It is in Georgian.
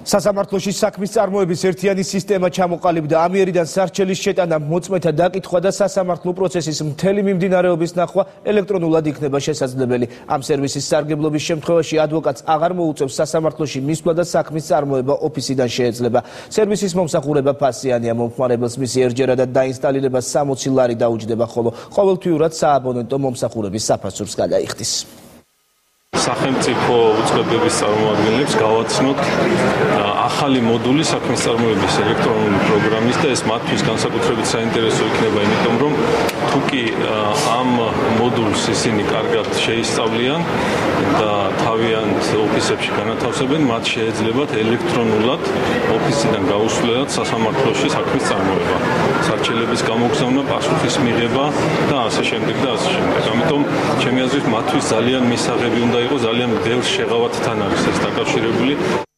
სასამართლოში საქმის წარმოების ერთიანი სისტემა ჩამოყალიბდა. ამიერიდან სარჩელის შეტანა, მოწმეთა დაკითხვა და სასამართლო პროცესის მთელი მიმდინარეობის ნახვა ელექტრონულად იქნება შესაძლებელი. ამ სერვისის სარგებლობის შემთხვევაში ადვოკატს აღარ მოუწევს სასამართლოში მისვლა და საქმის წარმოება ოფისიდან შეეძლება. სერვისის მომსახურება ფასიანია, მომხმარებელს მისი ერჯერადად დაინსტალირება 60 ლარი დაუჯდება, ხოლო ყოველთვიურად სააბონენტო მომსახურების საფასურს გადაიხდის. სახელმწიფო უწყებების წარმომადგენლებს გავაცნოთ ახალი მოდული საქმის წარმოების ელექტრონული პროგრამის და ეს მათთვის განსაკუთრებით საინტერესო იქნება, იმიტომ რომ თუკი ამ მოდულს ისინი კარგად შეისწავლიან და თავიანთ ოფისებში განათავსებენ, მათ შეეძლებათ ელექტრონულად ოფისიდან გაუსვლელად სასამართლოში საქმის წარმოება, სარჩელების გამოგზავნა, პასუხის მიღება და ასე შემდეგ და ასე შემდეგ. ამიტომ ჩემი აზრით მათთვის ძალიან მისაღები უნდა იყოს, ძალიან ბევრ შეღავათთან არის ეს დაკავშირებული.